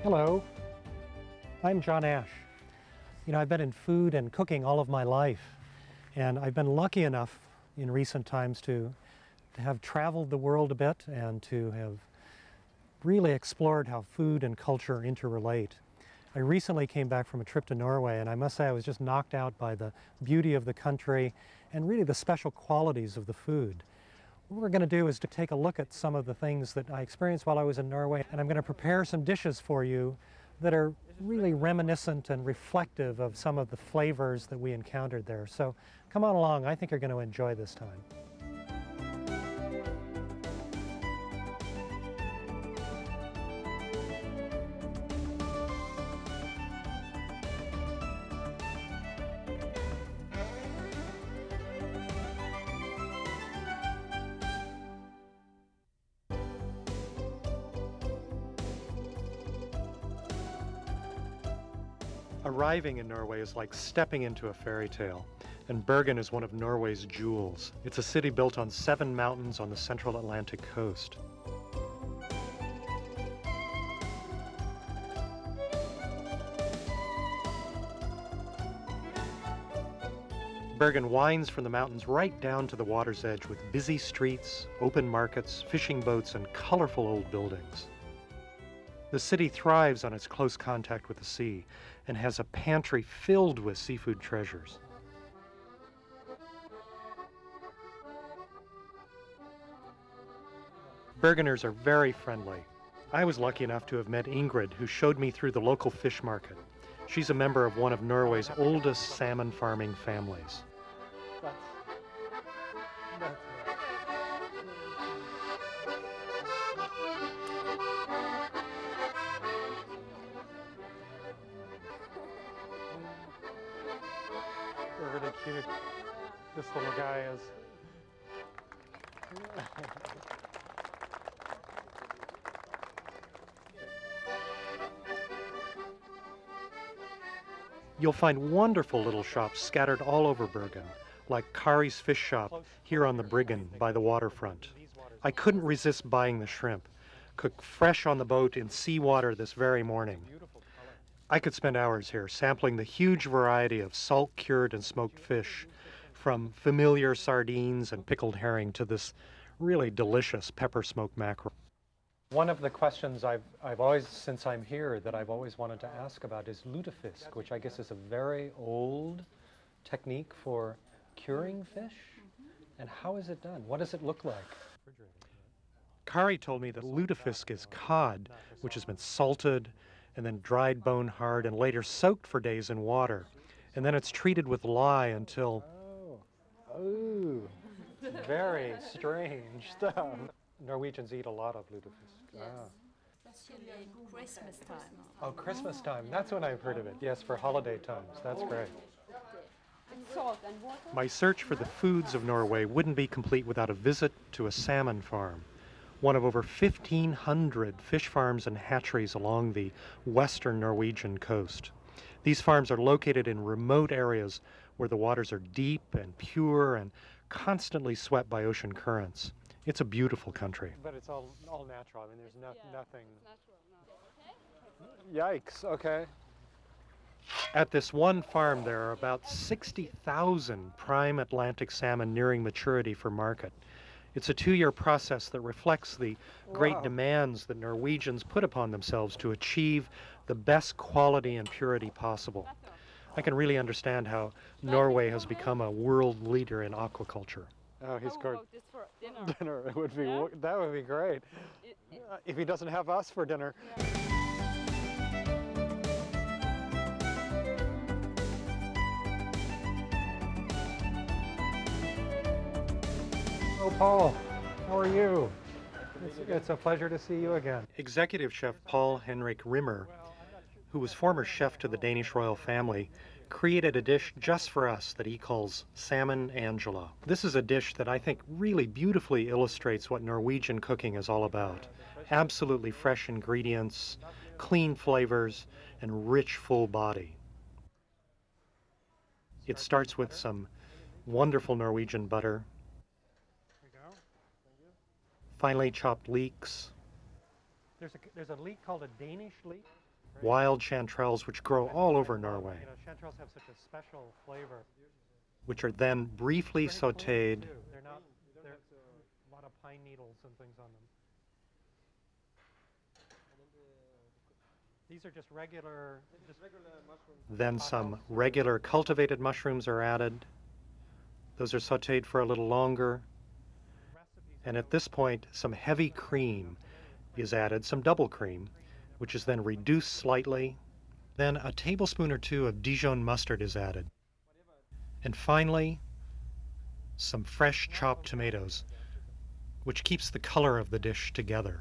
Hello, I'm John Ash. I've been in food and cooking all of my life, and I've been lucky enough in recent times to have traveled the world a bit and to have really explored how food and culture interrelate. I recently came back from a trip to Norway, and I must say I was just knocked out by the beauty of the country and really the special qualities of the food. What we're going to do is to take a look at some of the things that I experienced while I was in Norway, and I'm going to prepare some dishes for you that are really reminiscent and reflective of some of the flavors that we encountered there. So come on along, I think you're going to enjoy this time. Arriving in Norway is like stepping into a fairy tale, and Bergen is one of Norway's jewels. It's a city built on 7 mountains on the central Atlantic coast. Bergen winds from the mountains right down to the water's edge with busy streets, open markets, fishing boats, and colorful old buildings. The city thrives on its close contact with the sea and has a pantry filled with seafood treasures. Bergeners are very friendly. I was lucky enough to have met Ingrid, who showed me through the local fish market. She's a member of one of Norway's oldest salmon farming families. They're really cute. This little guy is. You'll find wonderful little shops scattered all over Bergen, like Kari's fish shop here on the Bergen by the waterfront. I couldn't resist buying the shrimp, cooked fresh on the boat in seawater this very morning. I could spend hours here sampling the huge variety of salt-cured and smoked fish, from familiar sardines and pickled herring to this really delicious pepper-smoked mackerel. One of the questions I've always, since I'm here, that I've always wanted to ask about is lutefisk, which I guess is a very old technique for curing fish. And how is it done? What does it look like? Kari told me that lutefisk is cod, which has been salted and then dried bone hard and later soaked for days in water. And then it's treated with lye until... Oh, very strange stuff. Norwegians eat a lot of lutefisk. Yes. Especially Christmas time. Oh, Christmas time. That's when I've heard of it. Yes, for holiday times. That's great. Salt and water. My search for the foods of Norway wouldn't be complete without a visit to a salmon farm, one of over 1,500 fish farms and hatcheries along the western Norwegian coast. These farms are located in remote areas where the waters are deep and pure and constantly swept by ocean currents. It's a beautiful country. But it's all natural. I mean, there's nothing... Yikes, okay. At this one farm, there are about 60,000 prime Atlantic salmon nearing maturity for market. It's a 2-year process that reflects the great demands that Norwegians put upon themselves to achieve the best quality and purity possible. I can really understand how Norway has become a world leader in aquaculture. Oh, he's good. This for dinner. Dinner, it would be, Yeah? that would be great. If he doesn't have us for dinner. Yeah. Oh, Paul, how are you? It's a pleasure to see you again. Executive Chef Paul Henrik Rimmer, who was former chef to the Danish royal family, created a dish just for us that he calls Salmon Angela. This is a dish that I think really beautifully illustrates what Norwegian cooking is all about. Absolutely fresh ingredients, clean flavors, and rich, full body. It starts with some wonderful Norwegian butter, finely chopped leeks. There's a leek called a Danish leek? wild chanterelles which grow all over Norway. You know, chanterelles have such a special flavor. Which are then briefly sautéed. They're a lot of pine needles and things on them. These are just regular mushrooms. Then some regular cultivated mushrooms are added. Those are sautéed for a little longer. And at this point, some heavy cream is added, some double cream, which is then reduced slightly. Then a tablespoon or two of Dijon mustard is added. And finally, some fresh chopped tomatoes, which keeps the color of the dish together.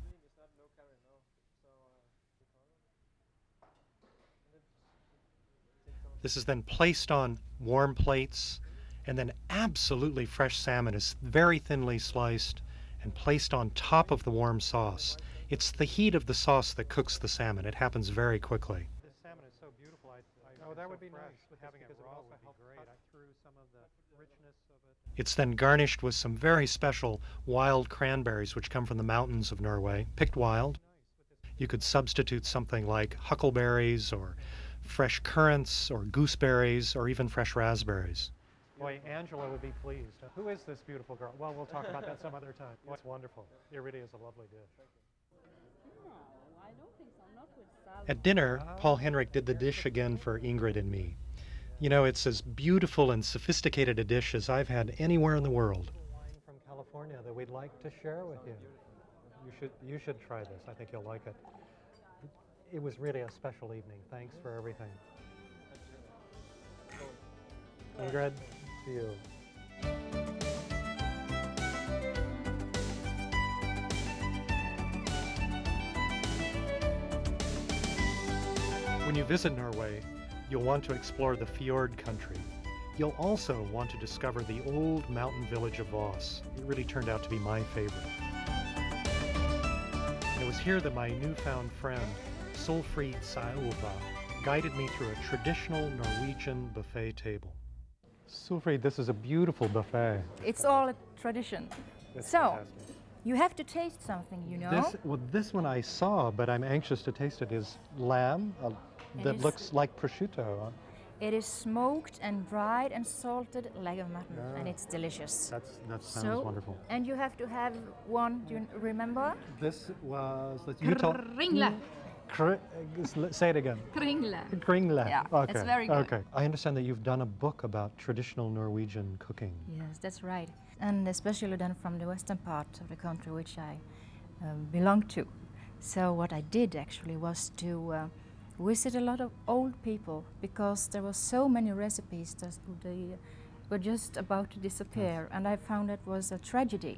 This is then placed on warm plates, and then absolutely fresh salmon is very thinly sliced and placed on top of the warm sauce. It's the heat of the sauce that cooks the salmon. It happens very quickly. This salmon is so beautiful. Oh, that would be nice. Having it raw would be great. I threw some of the richness of it. It's then garnished with some very special wild cranberries which come from the mountains of Norway, picked wild. You could substitute something like huckleberries or fresh currants or gooseberries or even fresh raspberries. Boy, Angela would be pleased. Who is this beautiful girl? Well, we'll talk about that some other time. It's wonderful. It really is a lovely dish. No, I don't think so. Not with salad. At dinner, Paul Henrik did the dish again for Ingrid and me. You know, it's as beautiful and sophisticated a dish as I've had anywhere in the world. Wine from California that we'd like to share with you. You should try this. I think you'll like it. It was really a special evening. Thanks for everything. Ingrid, see you. When you visit Norway, you'll want to explore the fjord country. You'll also want to discover the old mountain village of Voss. It really turned out to be my favorite. And it was here that my newfound friend, Solfrid Saova, guided me through a traditional Norwegian buffet table. Solfrid, this is a beautiful buffet. It's all a tradition. It's so, fantastic. You have to taste something, you know? This one I saw, but I'm anxious to taste it, is lamb that looks like prosciutto. It is smoked and dried and salted like a mutton, and it's delicious. That sounds wonderful. And you have to have one, do you remember? This was... Kringle. Say it again. Kringle. Kringle. Yeah, okay. it's very good. Okay. I understand that you've done a book about traditional Norwegian cooking. Yes, that's right. And especially done from the western part of the country, which I belong to. So what I did actually was to visit a lot of old people, because there were so many recipes that they were just about to disappear, and I found it was a tragedy.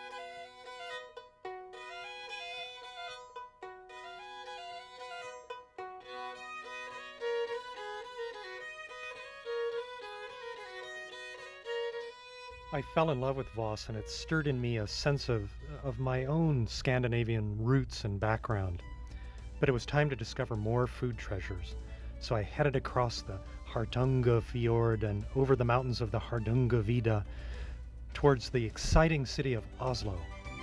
I fell in love with Voss, and it stirred in me a sense of my own Scandinavian roots and background. But it was time to discover more food treasures. So I headed across the Hardanger fjord and over the mountains of the Hardangervidda towards the exciting city of Oslo.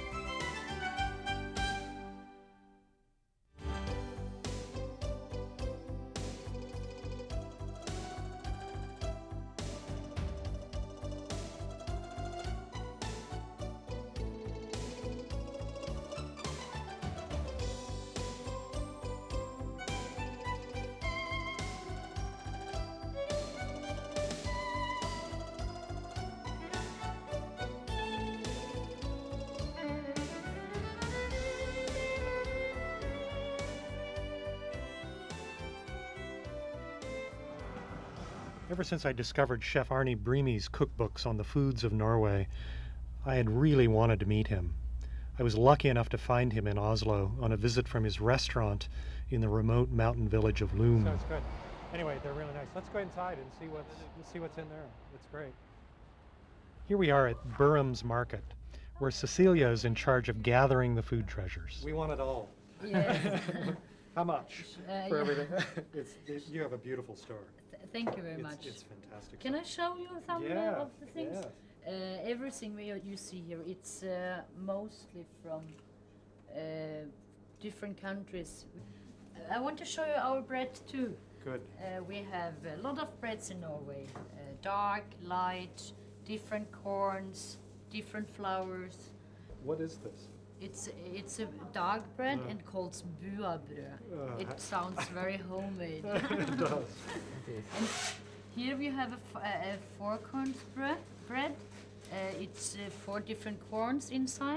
Ever since I discovered Chef Arne Brimi's cookbooks on the foods of Norway, I had really wanted to meet him. I was lucky enough to find him in Oslo on a visit from his restaurant in the remote mountain village of Loom. Sounds good. Anyway, they're really nice. Let's go inside and see what's in there. It's great. Here we are at Burham's Market, where Cecilia is in charge of gathering the food treasures. We want it all. Yes. How much for everything? You have a beautiful store. Thank you very much. It's fantastic. Can I show you some of the things? Yeah. Everything you see here, it's mostly from different countries. I want to show you our bread too. Good. We have a lot of breads in Norway. Dark, light, different corns, different flours. What is this? It's a dark bread and called buabrød. It sounds very homemade. It does. And here we have a four corns bread. It's 4 different corns inside.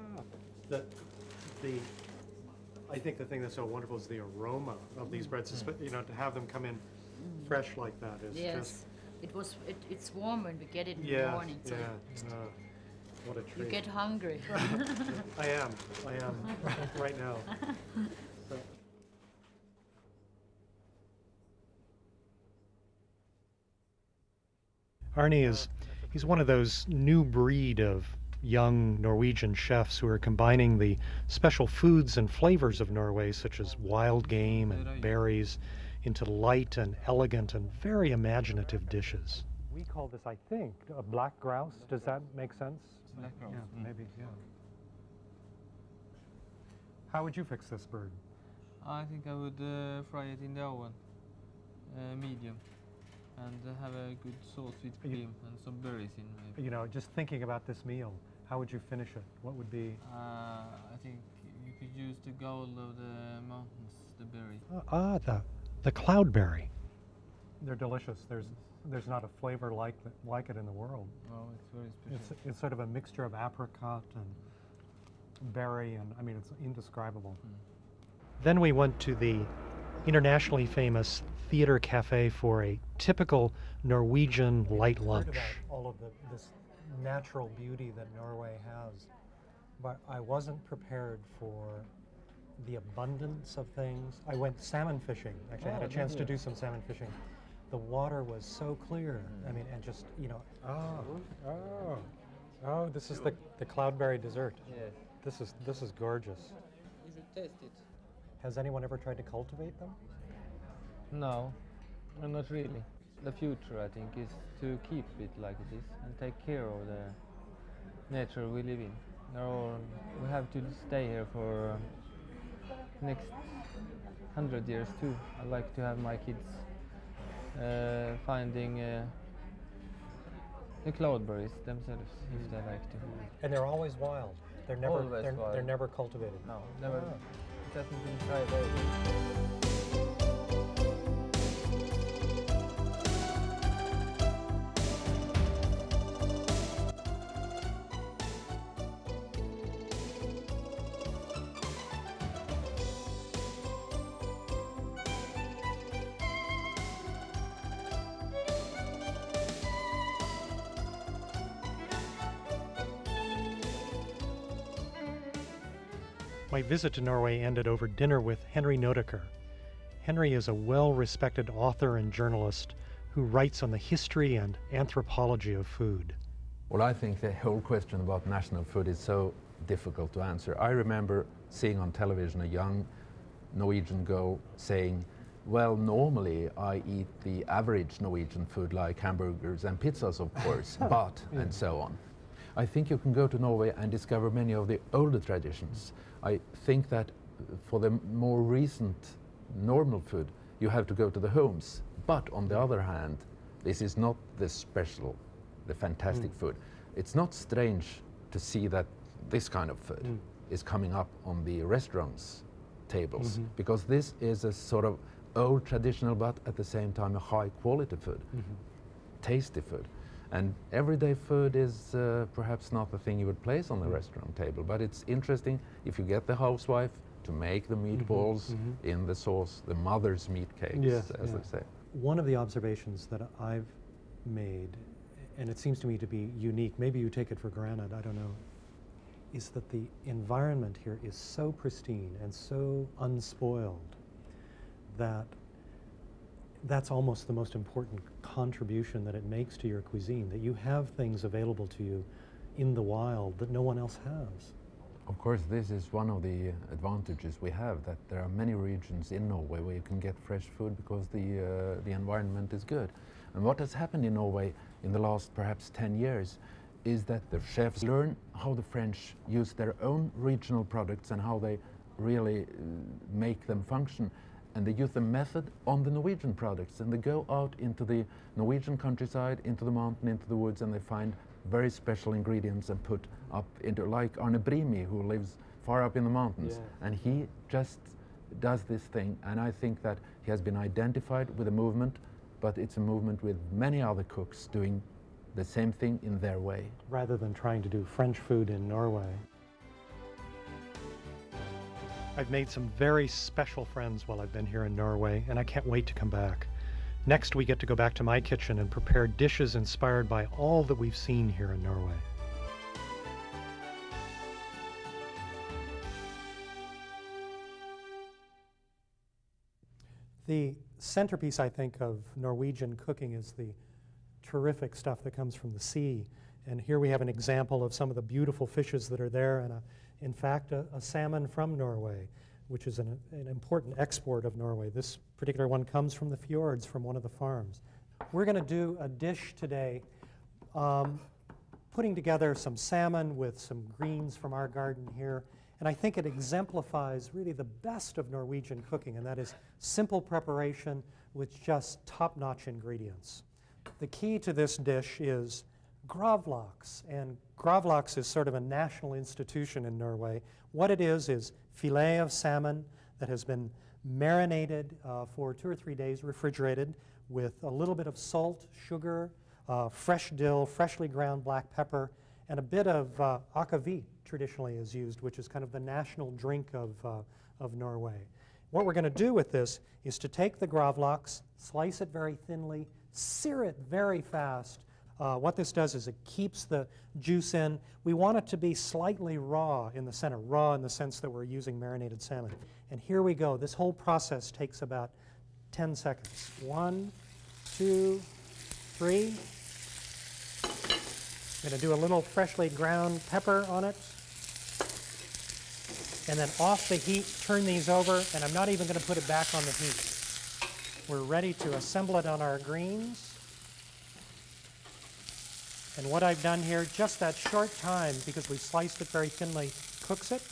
I think the thing that's so wonderful is the aroma of these breads. You know, to have them come in fresh like that is just. It's warm when we get it in the morning. So what a treat. you get hungry. I am right now. Arne he's one of those new breed of young Norwegian chefs who are combining the special foods and flavors of Norway, such as wild game and berries, into light and elegant and very imaginative dishes. We call this, I think, a black grouse. Does that make sense? Black grouse. Yeah, maybe, yeah. How would you fix this bird? I think I would fry it in the oven, medium, and have a good sauce with cream and some berries in maybe. You know, just thinking about this meal, how would you finish it? What would be? I think you could use the gold of the mountains, the berry. The cloudberry. They're delicious. There's not a flavor like it in the world. Oh, it's very special. It's sort of a mixture of apricot and berry, and I mean, it's indescribable. Then we went to the internationally famous theater cafe for a typical Norwegian light lunch. All of this natural beauty that Norway has, but I wasn't prepared for the abundance of things. I went salmon fishing. Actually, I had a chance to do some salmon fishing. The water was so clear. I mean, and just, you know, this is the cloudberry dessert. Yes. This is gorgeous. You should taste it. Has anyone ever tried to cultivate them? No, not really. The future, I think, is to keep it like it is and take care of the nature we live in. We have to stay here for next 100 years too. I'd like to have my kids finding the cloudberries themselves if they like to. And they're always wild. They're never cultivated. No, never. It hasn't been tried out. My visit to Norway ended over dinner with Henry Nodeker. Henry is a well-respected author and journalist who writes on the history and anthropology of food. Well, I think the whole question about national food is so difficult to answer. I remember seeing on television a young Norwegian girl saying, well, normally I eat the average Norwegian food like hamburgers and pizzas, of course, but, and so on. I think you can go to Norway and discover many of the older traditions. I think that for the more recent normal food, you have to go to the homes. But on the other hand, this is not the special, the fantastic food. It's not strange to see that this kind of food is coming up on the restaurants' tables, because this is a sort of old traditional, but at the same time a high quality food, tasty food. And everyday food is perhaps not the thing you would place on the restaurant table, but it's interesting if you get the housewife to make the meatballs in the sauce, the mother's meat cakes, as they say. One of the observations that I've made, and it seems to me to be unique, maybe you take it for granted, I don't know, is that the environment here is so pristine and so unspoiled that that's almost the most important contribution that it makes to your cuisine, that you have things available to you in the wild that no one else has. Of course, this is one of the advantages we have, that there are many regions in Norway where you can get fresh food because the environment is good. And what has happened in Norway in the last perhaps 10 years is that the chefs learn how the French use their own regional products and how they really make them function. And they use the method on the Norwegian products, and they go out into the Norwegian countryside, into the mountain, into the woods, and they find very special ingredients and put up into, like Arne Brimi, who lives far up in the mountains. Yeah. And he just does this thing, and I think that he has been identified with a movement, but it's a movement with many other cooks doing the same thing in their way. Rather than trying to do French food in Norway. I've made some very special friends while I've been here in Norway, and I can't wait to come back. Next, we get to go back to my kitchen and prepare dishes inspired by all that we've seen here in Norway. The centerpiece, I think, of Norwegian cooking is the terrific stuff that comes from the sea. And here we have an example of some of the beautiful fishes that are there, and in fact, a salmon from Norway, which is an important export of Norway. This particular one comes from the fjords, from one of the farms. We're going to do a dish today, putting together some salmon with some greens from our garden here. And I think it exemplifies really the best of Norwegian cooking, and that is simple preparation with just top-notch ingredients. The key to this dish is gravlax, and gravlax is sort of a national institution in Norway. What it is filet of salmon that has been marinated for 2 or 3 days, refrigerated, with a little bit of salt, sugar, fresh dill, freshly ground black pepper, and a bit of akavit traditionally is used, which is kind of the national drink of Norway. What we're going to do with this is to take the gravlax, slice it very thinly, sear it very fast. What this does is it keeps the juice in. We want it to be slightly raw in the center, raw in the sense that we're using marinated salmon. And here we go. This whole process takes about 10 seconds. 1, 2, 3. I'm going to do a little freshly ground pepper on it. And then off the heat, turn these over, and I'm not even going to put it back on the heat. We're ready to assemble it on our greens. And what I've done here, just that short time, because we sliced it very thinly, cooks it.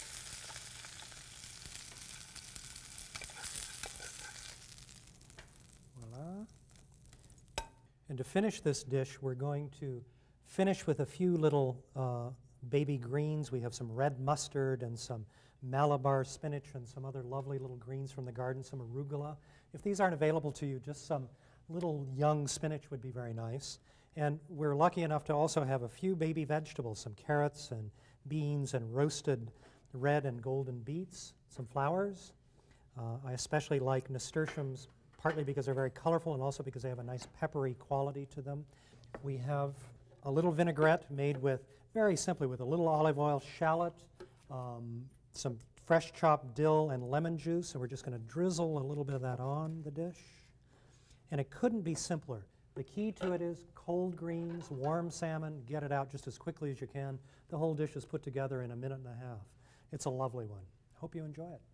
Voila. And to finish this dish, we're going to finish with a few little baby greens. We have some red mustard and some Malabar spinach and some other lovely little greens from the garden, some arugula. If these aren't available to you, just some little young spinach would be very nice. And we're lucky enough to also have a few baby vegetables, some carrots and beans and roasted red and golden beets, some flowers. I especially like nasturtiums, partly because they're very colorful and also because they have a nice peppery quality to them. We have a little vinaigrette made with, very simply, with a little olive oil, shallot, some fresh chopped dill and lemon juice, and we're just going to drizzle a little bit of that on the dish. And it couldn't be simpler. The key to it is cold greens, warm salmon, get it out just as quickly as you can. The whole dish is put together in a minute and a half. It's a lovely one. Hope you enjoy it.